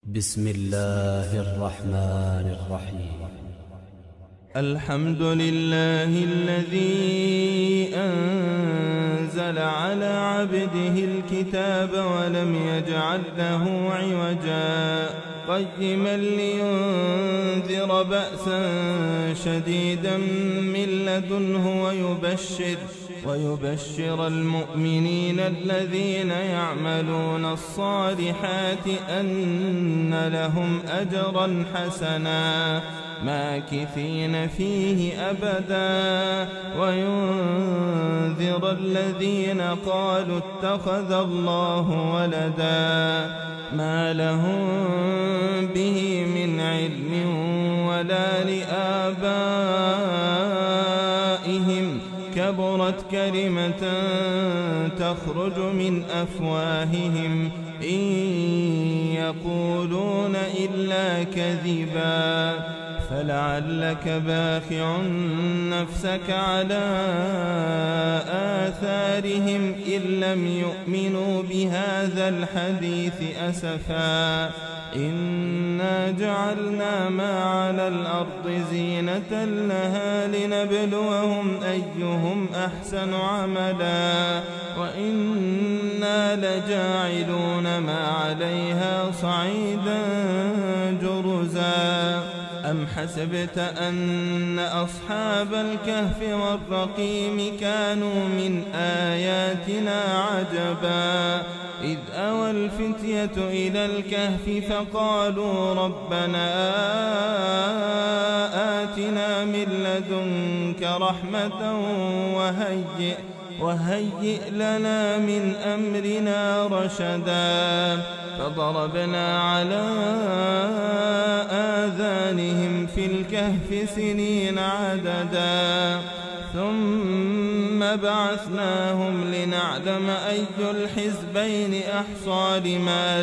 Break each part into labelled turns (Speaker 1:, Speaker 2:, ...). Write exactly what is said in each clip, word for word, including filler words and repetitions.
Speaker 1: بسم الله الرحمن الرحيم.
Speaker 2: الحمد لله الذي أنزل على عبده الكتاب ولم يجعل له عوجا قيما لينذر بأسا شديدا من لدنه ويبشر ويبشر المؤمنين الذين يعملون الصالحات أن لهم أجرا حسنا ماكثين فيه أبدا وينذر الذين قالوا اتخذ الله ولدا ما لهم به من علم ولا لآبائهم كبرت كلمة تخرج من أفواههم إن يقولون إلا كذبا فلعلك باخع نفسك على آثارهم إن لم يؤمنوا بهذا الحديث أسفا إنا جعلنا ما على الأرض زينة لها لنبلوهم أيهم أحسن عملا وإنا لجاعلون ما عليها صعيدا جرزا أم حسبت أن أصحاب الكهف والرقيم كانوا من آياتنا عجبا إذ أوى الفتية إلى الكهف فقالوا ربنا آتنا من لدنك رحمة وهيئ وهيئ لنا من أمرنا رشدا فضربنا على آذانهم في الكهف سنين عددا ثم بعثناهم لنعلم أي الحزبين أحصى لما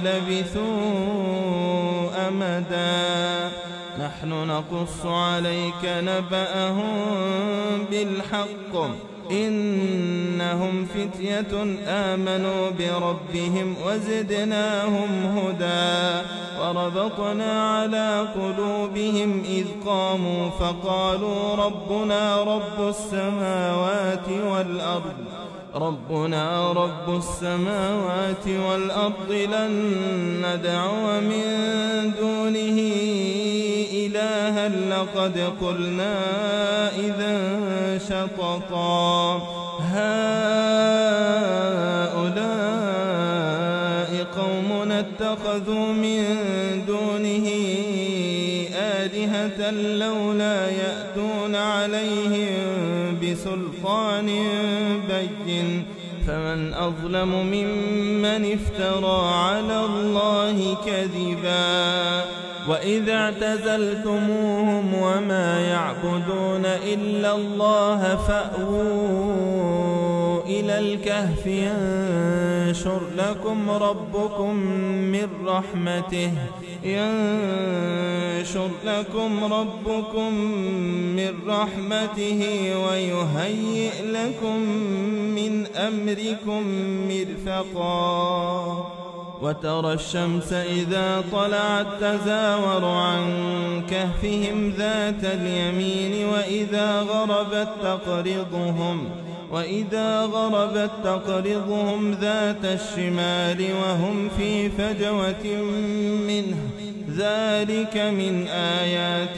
Speaker 2: لبثوا أمدا نحن نقص عليك نبأهم بالحق إنهم فتية آمنوا بربهم وزدناهم هدى وربطنا على قلوبهم إذ قاموا فقالوا ربنا رب السماوات والأرض ربنا رب السماوات والأرض لن ندعو من دونه إلها لقد قلنا إذا شططا هؤلاء قومنا اتخذوا من دونه آلهة لولا يأتون عليهم بسلطان بين فمن أظلم ممن افترى على الله كذبا وإذا اعتزلتموهم وما يعبدون إلا الله فأووا إلى الكهف ينشر لكم ربكم من رحمته ينشر لكم ربكم من رحمته ويهيئ لكم من أمركم مرفقا وترى الشمس إذا طلعت تزاور عن كهفهم ذات اليمين وإذا غربت تقرضهم وإذا غربت تقرضهم ذات الشمال وهم في فجوة منه ذلك من آيات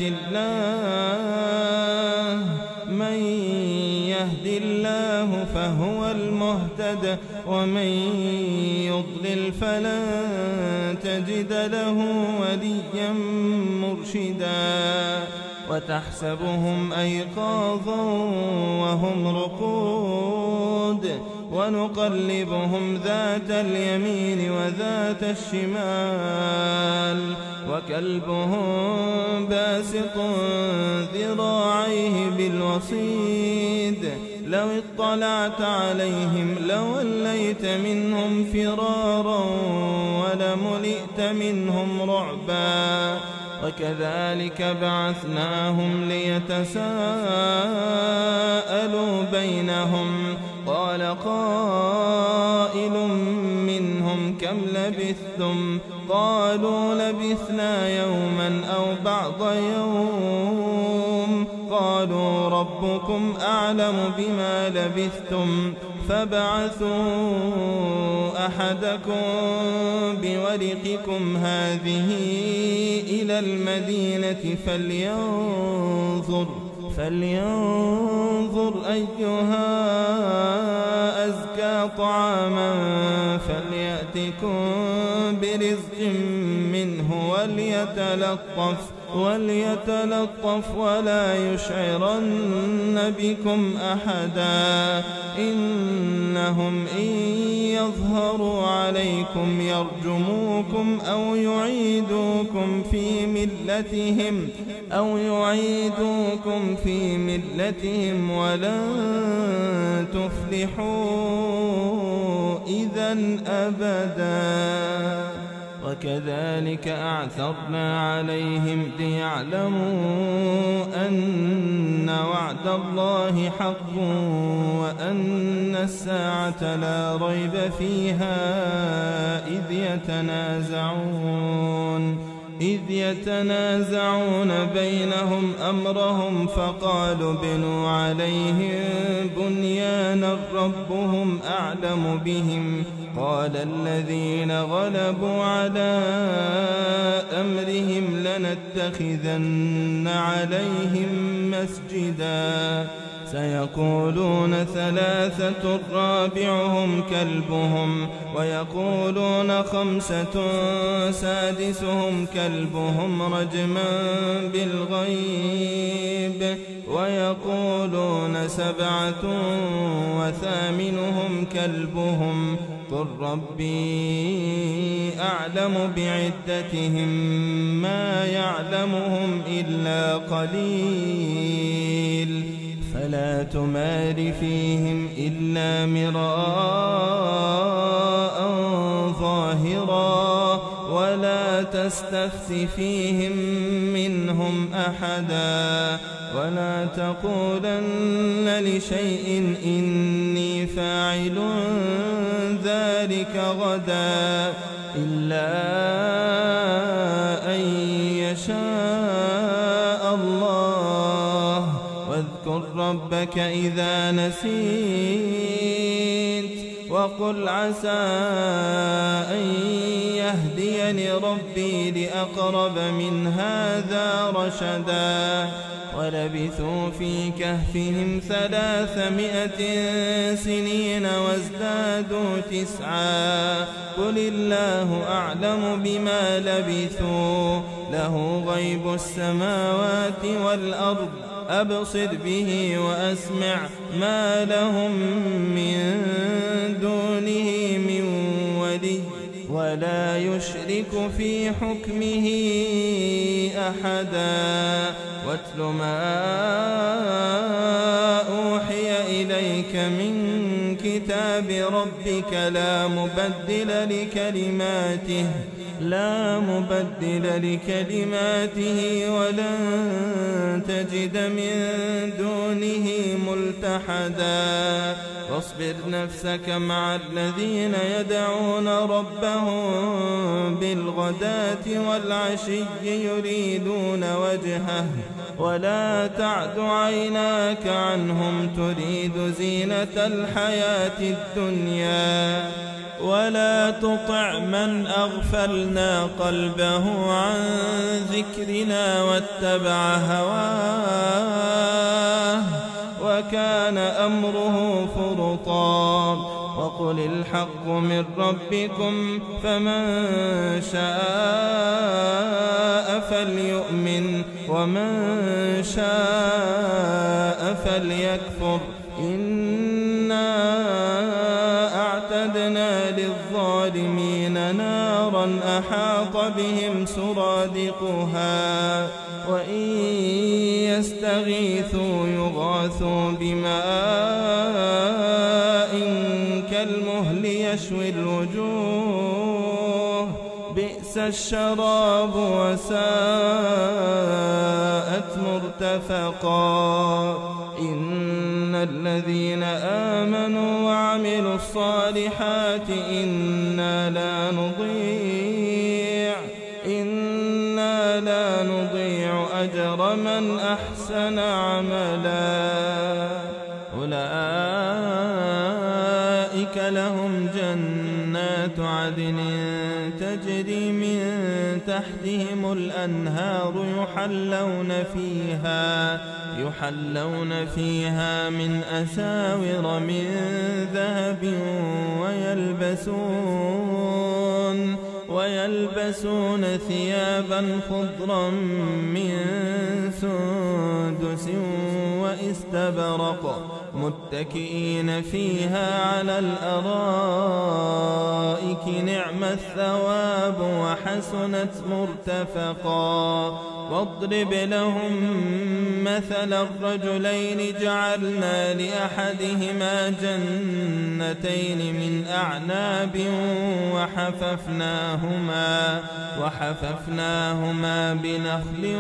Speaker 2: الله من يهد الله فهو المهتد ومن يضلل فلن تجد له وليا مرشدا وتحسبهم أيقاظا وهم رقود ونقلبهم ذات اليمين وذات الشمال وكلبهم باسط ذراعيه بالوصيد لو اطلعت عليهم لوليت منهم فرارا ولملئت منهم رعبا وكذلك بعثناهم ليتساءلوا بينهم قال قائل منهم كم لبثتم قالوا لبثنا يوما أو بعض يوم قالوا ربكم أعلم بما لبثتم فابعثوا أحدكم بورقكم هذه إلى المدينة فلينظر فلينظر أيها أزكى طعاما فليأتكم برزق منه وليتلطف وليتلطف ولا يشعرن بكم أحدا إنهم إن يظهروا عليكم يرجموكم أو يعيدوكم في ملتهم أو يعيدوكم في ملتهم ولن تفلحوا إذا أبدا. وكذلك أعثرنا عليهم ليعلموا أن وعد الله حق وأن الساعة لا ريب فيها إذ يتنازعون إذ يتنازعون بينهم أمرهم فقالوا بنوا عليهم بنيانا ربهم أعلم بهم قال الذين غلبوا على أمرهم لنتخذن عليهم مسجدا سيقولون ثلاثة رابعهم كلبهم ويقولون خمسة سادسهم كلبهم رجما بالغيب ويقولون سبعة وثامنهم كلبهم قل ربي أعلم بعدتهم ما يعلمهم إلا قليل فلا تمار فيهم إلا مراء ظاهرا ولا تستفت فيهم منهم أحدا ولا تقولن لشيء إني فاعل ذلك غدا إلا أن يشاء الله واذكر ربك إذا نسيت وقل عسى أن يهديني ربي لأقرب من هذا رشدا ولبثوا في كهفهم ثلاثمائة سنين وازدادوا تسعا قل الله أعلم بما لبثوا له غيب السماوات والأرض أبصر به وأسمع ما لهم من دونه من ولي ولا يشرك في حكمه أحدا واتل ما أوحي إليك من كتاب ربك لا مبدل لكلماته لا مبدل لكلماته ولن تجد من دونه ملتحدا واصبر نفسك مع الذين يدعون ربهم بالغداة والعشي يريدون وجهه ولا تعد عيناك عنهم تريد زينة الحياة الدنيا ولا تطع من أغفلنا قلبه عن ذكرنا واتبع هواه وكان أمره فرطا وقل الحق من ربكم فمن شاء فليؤمن ومن شاء فليكفر إنا أعتدنا للظالمين نارا أحاط بهم سرادقها وإن يستغيثوا يغاثوا بماء كالمهل يشوي الوجوه بئس الشراب وساءت مرتفقا إن الذين آمنوا وعملوا الصالحات إنا لا نضيع إنا لا نضيع أجر من أحسن عملا أولئك لهم جنات عدن تجري من تحتهم الأنهار يحلون فيها يحلون فيها من أساور من ذهب ويلبسون ويلبسون ثيابا خضرا من سندس واستبرق متكئين فيها على الأرائك نعم الثواب وحسنت مرتفقا واضرب لهم مثل الرجلين جعلنا لأحدهما جنتين من أعناب وحففناهما وحففناهما بنخل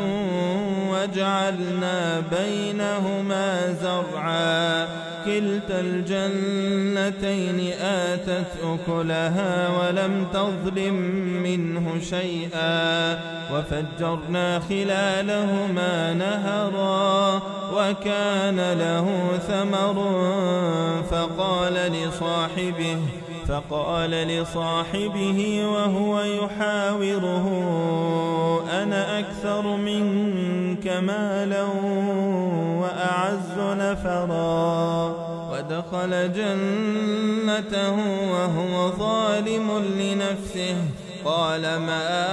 Speaker 2: وجعلنا بينهما زرعا كلتا الجنتين آتت أكلها ولم تظلم منه شيئا وفجرنا خلالهما نهرا وكان له ثمر فقال لصاحبه فقال لصاحبه وهو يحاوره أنا أكثر منك مالا وأعز نفرا ودخل جنته وهو ظالم لنفسه قال ما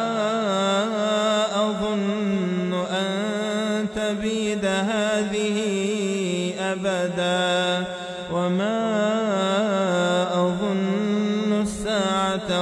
Speaker 2: أظن أن تبيد هذه أبدا وما أظن الساعة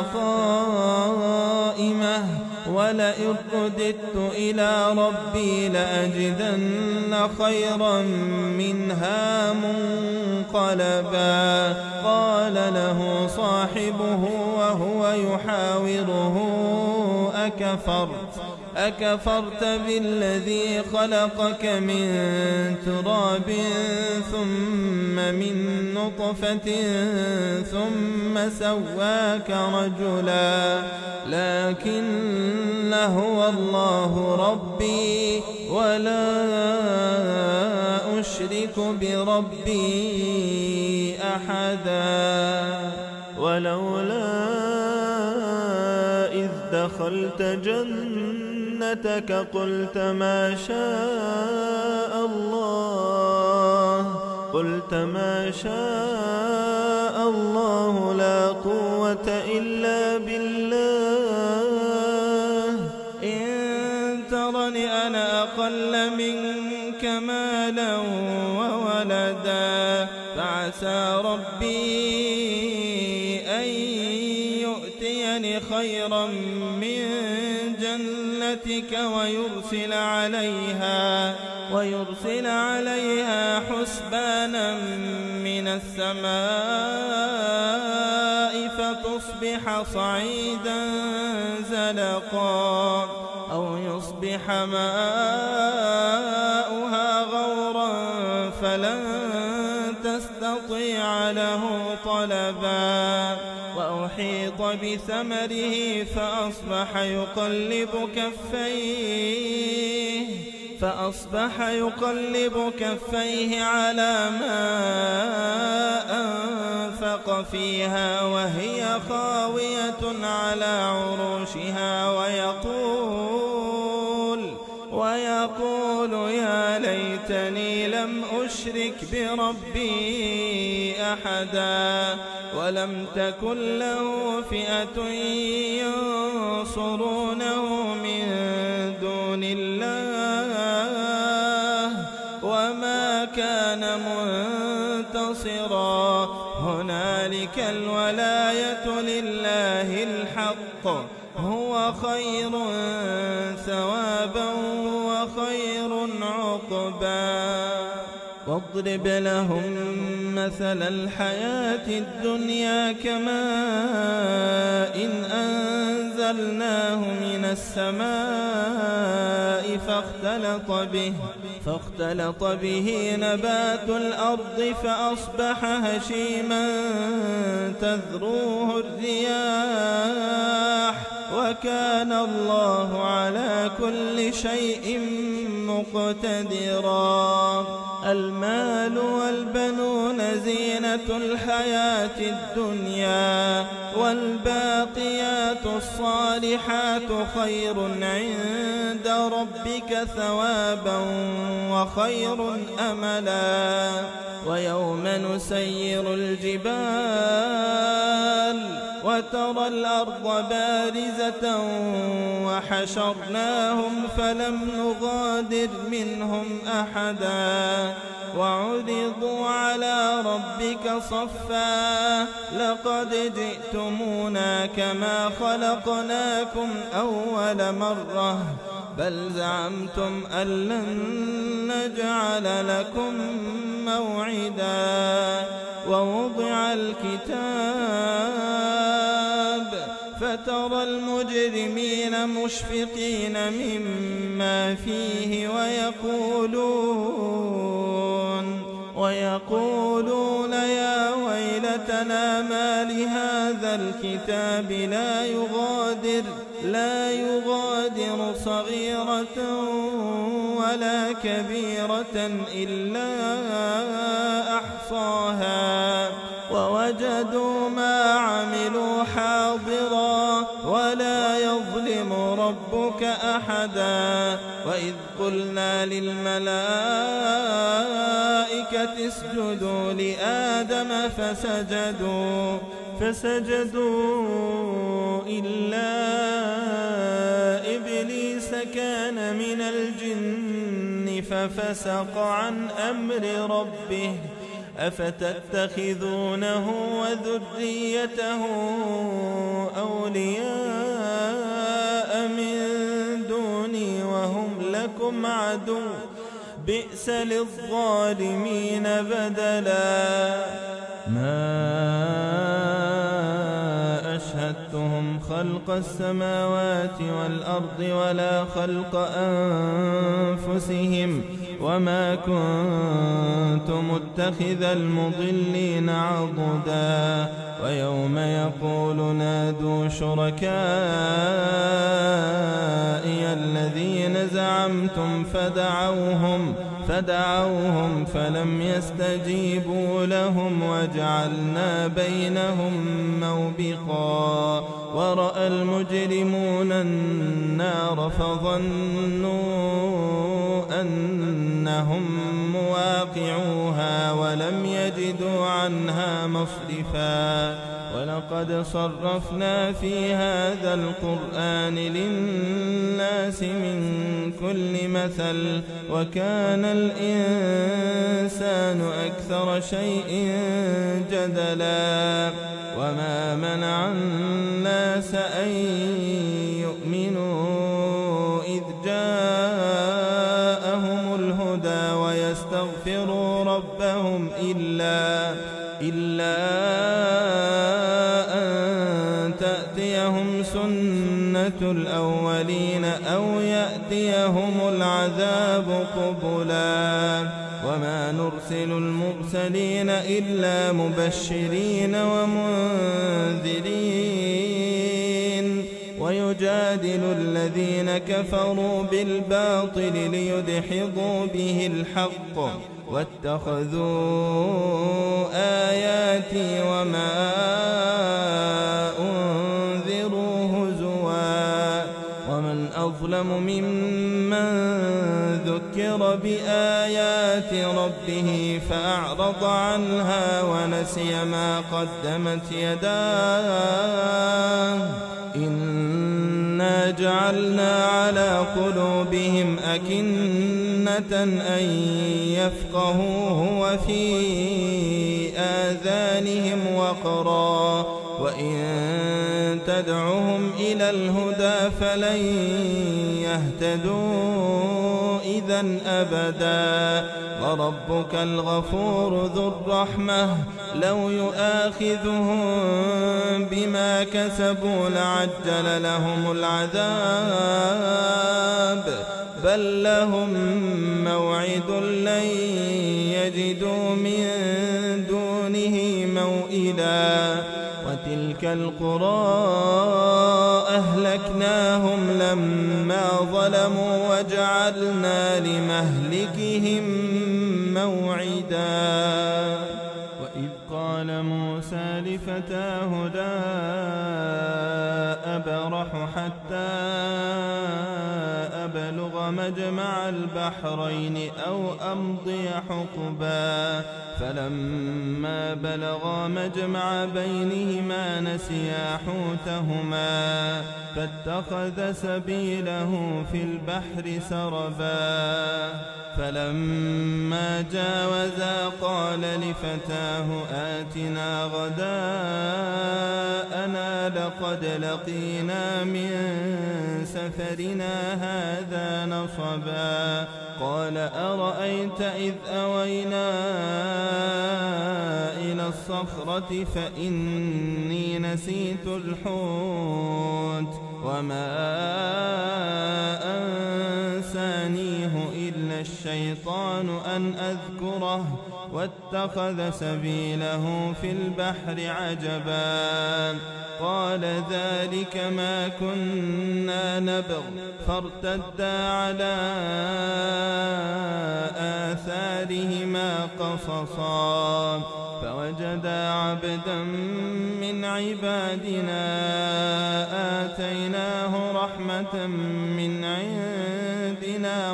Speaker 2: قائمة ولئن رددت إلى ربي لأجدن خيرا منها منقلبا قال له صاحبه وهو يحاوره أكفرت أكفرت بالذي خلقك من تراب ثم من نطفة ثم سواك رجلا لكن هو الله ربي ولا أشرك بربي أحدا ولولا إذ دخلت جنتك قلت ما شاء الله قلت ما شاء الله لا قوة إلا بالله إن ترني أنا أقل منك مالا وولدا فعسى ربي أن يؤتيني خيرا من جنتك ويرسل عليها ويرسل عليها حسبانا من السماء فتصبح صعيدا زلقا أو يصبح ماؤها غورا فلن تستطيع له طلبا وأحيط بثمره فأصبح يقلب كفيه فأصبح يقلب كفيه على ما أنفق فيها وهي خاوية على عروشها ويقول ويقول يا ليتني لم أشرك بربي أحدا ولم تكن له فئة ينصرونه من دون الله وما كان منتصرا هنالك الولاية لله الحق هو خير ثوابا وخير عقبا واضرب لهم مثل الحياة الدنيا كماء إن أنزلناه من السماء فاختلط به فاختلط به نبات الأرض فأصبح هشيما تذروه الرياح وكان الله على كل شيء مقتدرا. المال والبنون زينة الحياة الدنيا والباقيات الصالحات خير عند ربك ثوابا وخير أملا. ويوم نسير الجبال وترى الأرض بارزة وحشرناهم فلم نغادر منهم أحدا وعرضوا على ربك صفا لقد جئتمونا كما خلقناكم أول مرة بل زعمتم أن لن نجعل لكم موعدا. ووضع الكتاب فترى المجرمين مشفقين مما فيه ويقولون ويقولون يا ويلتنا ما لهذا الكتاب لا يغادر لا يغادر صغيرة ولا كبيرة إلا أحصاها ووجدوا ما عملوا حاضرا ولا يظلم ربك أحدا. وإذ قلنا للملائكة اسجدوا لآدم فسجدوا فسجدوا إلا إبليس كان من الجن ففسق عن أمر ربه أفتتخذونه وذريته أولياء من دوني وهم لكم عدو بئس للظالمين بدلا. ما أشهدتهم خلق السماوات والأرض ولا خلق أنفسهم وما كنت متخذ المضلين عضدا. ويوم يقول نادوا شركائي الذين زعمتم فدعوهم فدعوهم فلم يستجيبوا لهم وجعلنا بينهم موبقا. ورأى المجرمون النار فظنوا أنهم مواقعوها ولم يجدوا عنها مصرفا. ولقد صرفنا في هذا القرآن للناس من كل مثل وكان الإنسان أكثر شيء جدلا. وما منع الناس أن يؤمنوا إذ جاءهم الهدى ويستغفروا ربهم إلا إلا أن تأتيهم سنة الأولين أو يأتيهم العذاب قبلا. وما نرسل المرسلين إلا مبشرين ومنذرين ويجادل الذين كفروا بالباطل ليدحضوا به الحق واتخذوا آياتي وما أنذروا هزوا. ومن أظلم ممن ذكر بآيات ربه فأعرض عنها ونسي ما قدمت يداه إنا جعلنا على قلوبهم أكنة أن يفقهوه وفي آذانهم وقرا وإن تدعهم إلى الهدى فلن يهتدوا إذا أبدا وربك الغفور ذو الرحمة لو يؤاخذهم بما كسبوا لعجل لهم العذاب بل لهم موعد لن يجدوا من دونه موئلا وتلك القرى أهلكناهم لما ظلموا وجعلنا لمهلكهم موعدا وإذ قال موسى لفتاه لا أبرح حتى أبلغ مجمع البحرين أو أمضي حقبا فلما بلغا مجمع بينهما نسيا حوتهما فاتخذ سبيله في البحر سربا فلما جاوزا قال لفتاه آتنا غداءنا لقد لقينا من سفرنا هذا نصبا قال أرأيت إذ أوينا إلى الصخرة فإني نسيت الحوت وما أنسانيه إلا الشيطان أن أذكره واتخذ سبيله في البحر عجبا قال ذلك ما كنا نبغ فارتدا على آثارهما قصصا فوجدا عبدا من عبادنا آتيناه رحمة من عندنا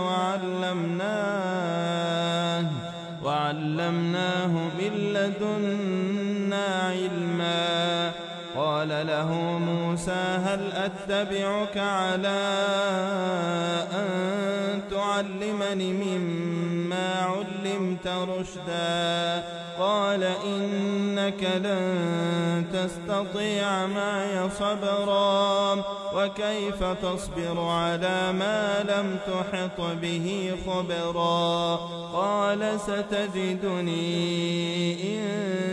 Speaker 2: وعلمناه وعلمناه من لدنا علما قال له موسى هل أتبعك على أن تعلمني مما علمت رشدا قال إنك لن تستطيع معي صبرا وكيف تصبر على ما لم تحط به خبرا قال ستجدني إن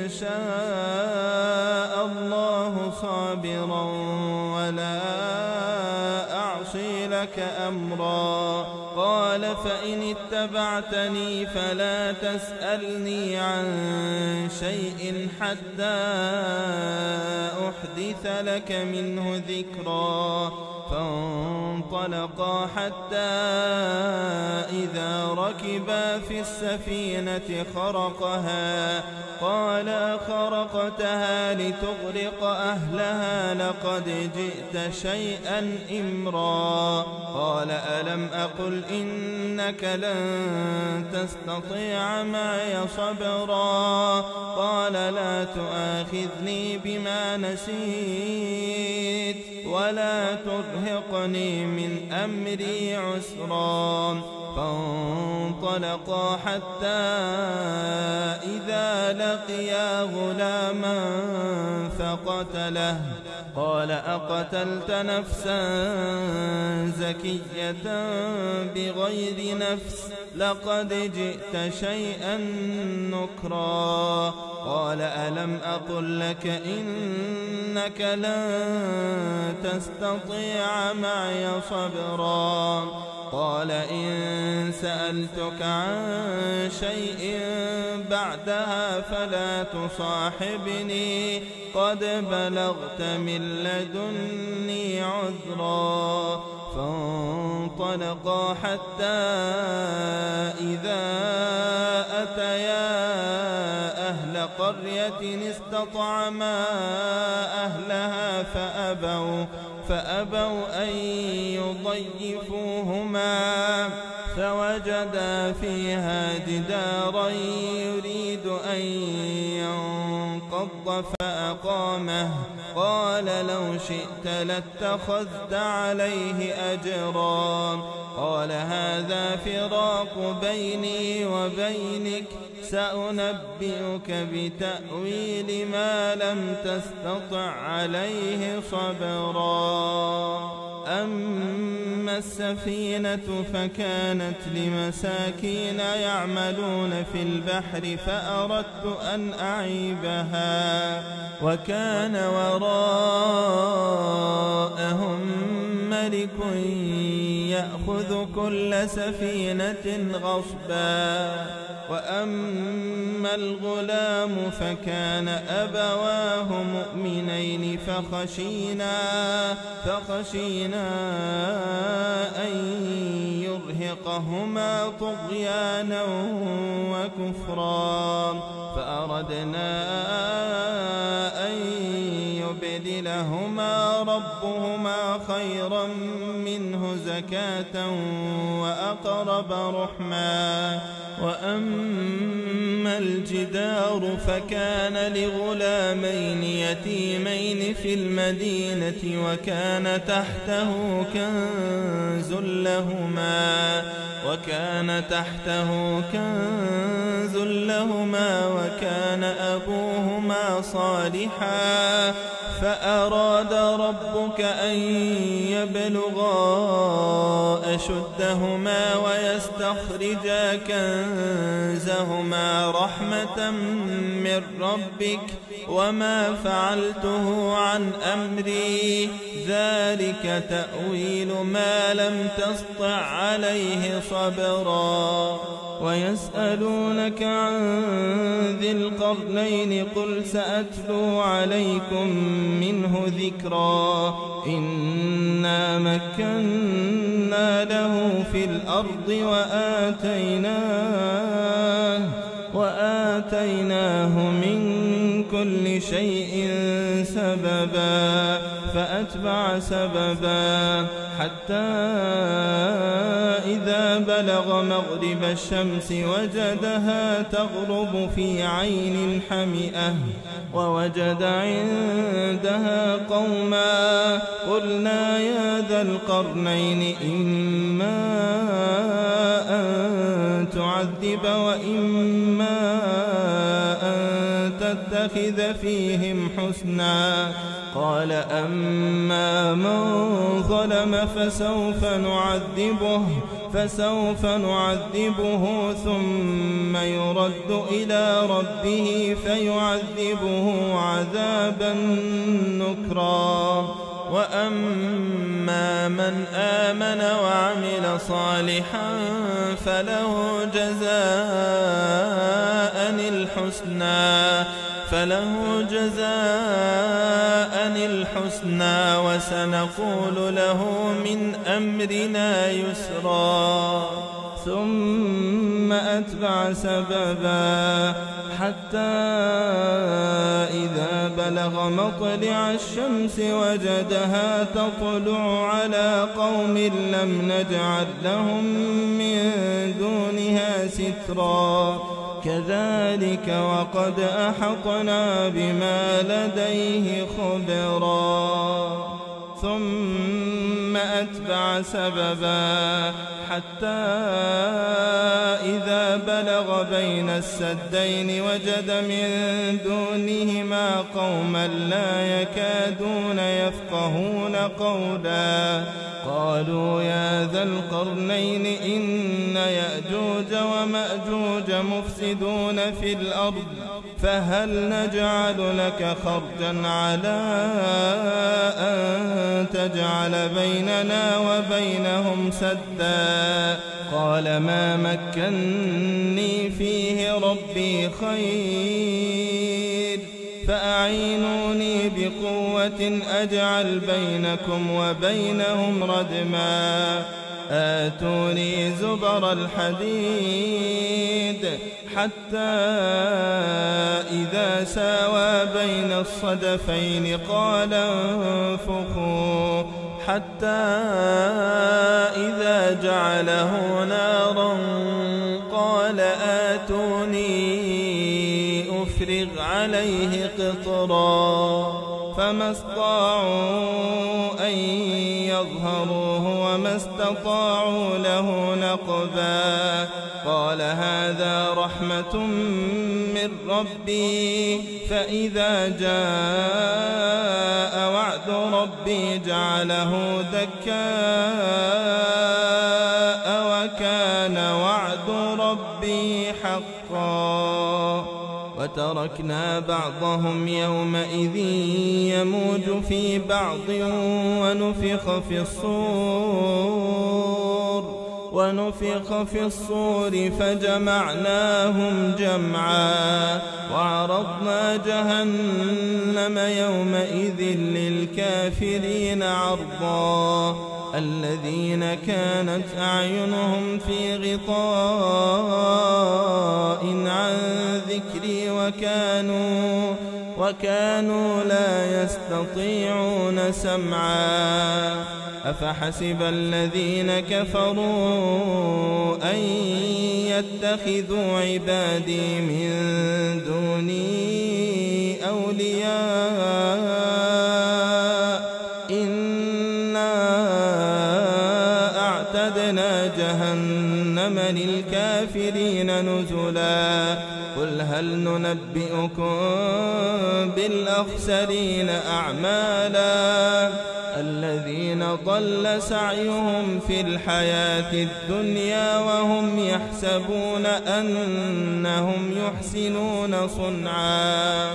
Speaker 2: شاء الله صابرا ولا أعصي لك أمرا قال فإن اتبعتني فلا تسألني عن شيء حتى أحدث لك منه ذكرا فانطلقا حتى إذا ركبا في السفينة خرقها قال خرقتها لتغرق أهلها لقد جئت شيئا إمرا قال ألم أقل إنك لن تستطيع معي صبرا قال لا تؤاخذني بما نسيت ولا ترهقني من أمري عسرا فانطلقا حتى إذا لقيا غلاما فقتله قال أقتلت نفسا زكية بغير نفس لقد جئت شيئا نكرا قال ألم أقل لك إنك لن تستطيع معي صبرا قال إن سألتك عن شيء بعدها فلا تصاحبني قد بلغت من لدني عذرا فانطلقا حتى إذا أتيا أهل قرية استطعما أهلها فأبوا فأبوا أن يضيفوهما فوجدا فيها جدارا يريد أن ينقض فأقامه قال لو شئت لاتخذت عليه أجرا قال هذا فراق بيني وبينك سأنبئك بتأويل ما لم تستطع عليه صبرا أما السفينة فكانت لمساكين يعملون في البحر فأردت أن أعيبها وكان وراءهم ملك يأخذ كل سفينة غصبا. وأما الغلام فكان أبواه مؤمنين فخشينا فخشينا أن يرهقهما طغيانا وكفرا فأردنا أن يبدلهما ربهما خيرا منه زكاة وأقرب رحما. وأما الجدار فكان لغلامين يتيمين في المدينة وكان تحته كنز لهما وكان تحته كنز لهما وكان أبوهما صالحا فأراد ربك أن يبلغا أشدهما ويستخرجا كنزهما رحمة من ربك وما فعلته عن أمري ذلك تأويل ما لم تسطع عليه صبرا. ويسألونك عن ذي القرنين قل سأتلو عليكم منه ذكرا. إنا مكنا له في الأرض وآتيناه, وآتيناه من كل شيء سببا فأتبع سببا حتى إذا بلغ مغرب الشمس وجدها تغرب في عين حمئة ووجد عندها قوما قلنا يا ذا القرنين إما أن تعذب وإما أن تتخذ فيهم حسنا. قال أما من ظلم فسوف نعذبه فسوف نعذبه ثم يرد إلى ربه فيعذبه عذابا نكرا. وأما من آمن وعمل صالحا فله جزاء الحسنى فله جزاء الحسنى وسنقول له من أمرنا يسرا. ثم أتبع سببا حتى إذا بلغ مطلع الشمس وجدها تطلع على قوم لم نجعل لهم من دونها سترا. كذلك وقد أحطنا بما لديه خبرا. ثم أتبع سببا حتى إذا بلغ بين السدين وجد من دونهما قوما لا يكادون يفقهون قولا. قالوا يا ذا القرنين إن يأجوج ومأجوج مفسدون في الأرض فهل نجعل لك خرجا على أن تجعل بيننا وبينهم سدا. قال ما مكني فيه ربي خير فأعينوني بقوة أجعل بينكم وبينهم ردما. آتوني زبر الحديد حتى إذا ساوى بين الصدفين قال انفخوا حتى إذا جعله نارا قال آتوني أفرغ عليه قطرا. فما استطاعوا أن يظهروه وما وما استطاعوا له نقبا قال هذا رحمة من ربي فإذا جاء وعد ربي جعله دكاء وكان وعد ربي حقا وتركنا بعضهم يومئذ يموج في بعض ونفخ في الصور ونفخ في الصور فجمعناهم جمعا وعرضنا جهنم يومئذ للكافرين عرضا الذين كانت أعينهم في غطاء عن ذكري وكانوا وكانوا لا يستطيعون سمعا أفحسب الذين كفروا أن يتخذوا عبادي من دوني أولياء إنا أعتدنا جهنم للكافرين نزلا قل هل ننبئكم بالأخسرين أعمالا الذين ضل سعيهم في الحياة الدنيا وهم يحسبون أنهم يحسنون صنعا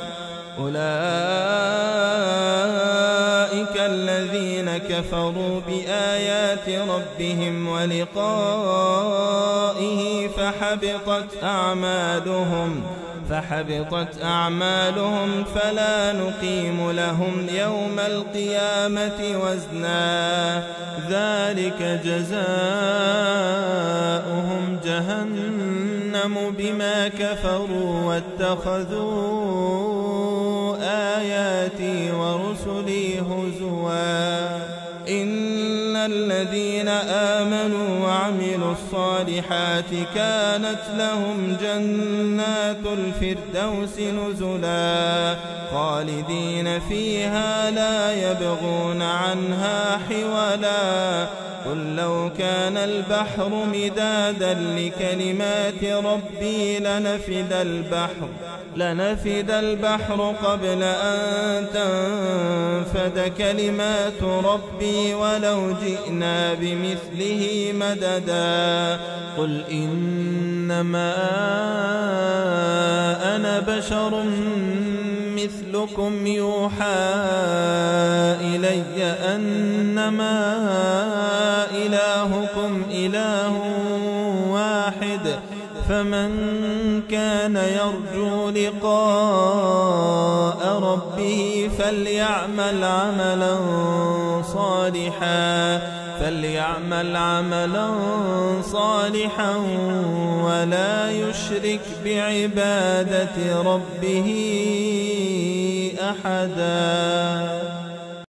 Speaker 2: أولئك الذين كفروا بآيات ربهم ولقائه فحبطت أعمالهم فحبطت أعمالهم فلا نقيم لهم يوم القيامة وزنا ذلك جزاؤهم جهنم بما كفروا واتخذوا آياتي ورسلي هزوا إن الذين آمنوا وعملوا الصالحات كانت لهم جنات الفردوس نزلا خالدين فيها لا يبغون عنها حولا قل لو كان البحر مدادا لكلمات ربي لنفد البحر لنفد البحر قبل أن تنفد كلمات ربي ولو جئنا بمثله مددا قل إنما أنا بشر مثلكم يوحى إلي أنما إلهكم إله واحد فمن كان يرجو لقاء ربه فليعمل عملا صالحا فليعمل عملا صالحا ولا يشرك بعبادة ربه أحدا.